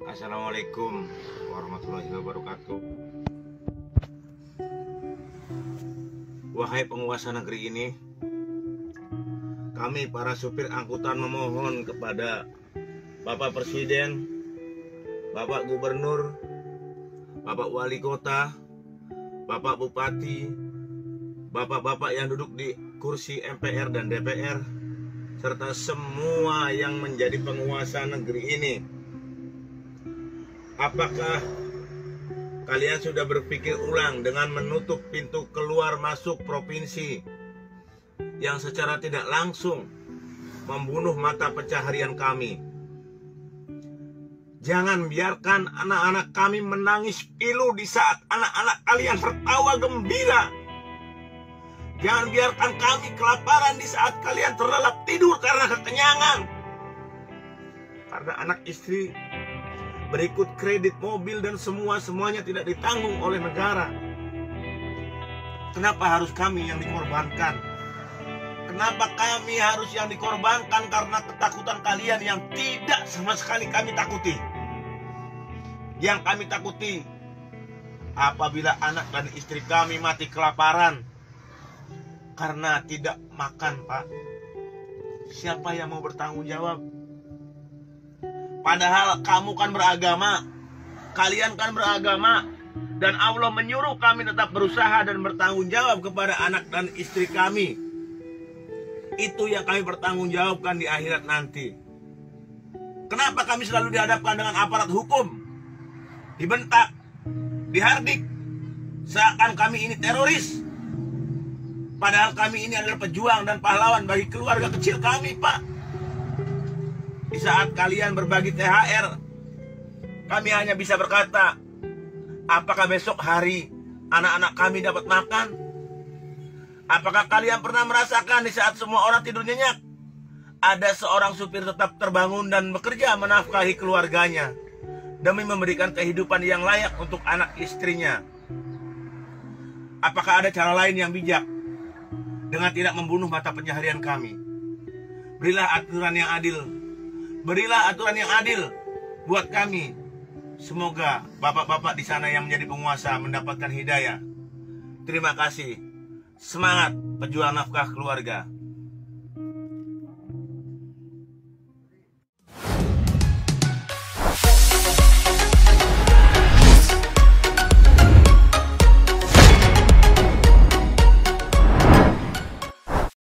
Assalamualaikum warahmatullahi wabarakatuh. Wahai penguasa negeri ini, kami para supir angkutan memohon kepada Bapak Presiden, Bapak Gubernur, Bapak Wali Kota, Bapak Bupati, Bapak-bapak yang duduk di kursi MPR dan DPR, serta semua yang menjadi penguasa negeri ini. Apakah kalian sudah berpikir ulang dengan menutup pintu keluar masuk provinsi yang secara tidak langsung membunuh mata pencaharian kami? Jangan biarkan anak-anak kami menangis pilu di saat anak-anak kalian tertawa gembira. Jangan biarkan kami kelaparan di saat kalian terlelap tidur karena kekenyangan. Karena anak istri berikut kredit mobil dan semuanya tidak ditanggung oleh negara. Kenapa harus kami yang dikorbankan? Kenapa kami harus yang dikorbankan karena ketakutan kalian yang tidak sama sekali kami takuti? Yang kami takuti apabila anak dan istri kami mati kelaparan karena tidak makan, Pak. Siapa yang mau bertanggung jawab? Padahal kamu kan beragama, kalian kan beragama, dan Allah menyuruh kami tetap berusaha dan bertanggung jawab kepada anak dan istri kami. Itu yang kami bertanggungjawabkan di akhirat nanti. Kenapa kami selalu dihadapkan dengan aparat hukum, dibentak, dihardik, seakan kami ini teroris? Padahal kami ini adalah pejuang dan pahlawan bagi keluarga kecil kami, Pak. Di saat kalian berbagi THR, kami hanya bisa berkata, apakah besok hari anak-anak kami dapat makan? Apakah kalian pernah merasakan di saat semua orang tidur nyenyak, ada seorang supir tetap terbangun dan bekerja menafkahi keluarganya demi memberikan kehidupan yang layak untuk anak istrinya? Apakah ada cara lain yang bijak dengan tidak membunuh mata pencaharian kami? Berilah aturan yang adil. Berilah aturan yang adil buat kami. Semoga bapak-bapak di sana yang menjadi penguasa mendapatkan hidayah. Terima kasih. Semangat pejuang nafkah keluarga.